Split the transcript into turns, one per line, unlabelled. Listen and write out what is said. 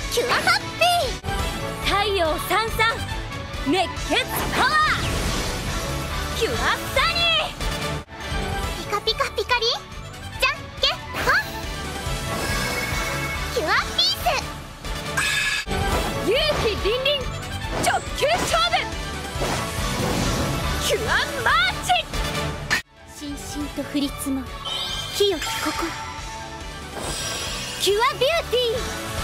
キュアハッピー
太陽さんさん熱血パワーキュアサニー
ピカピカピカリじゃんけんぽんキュアピース
勇気凛々直球勝負キュアマーチ
しんしんと降り積もる清き心キュアビューティー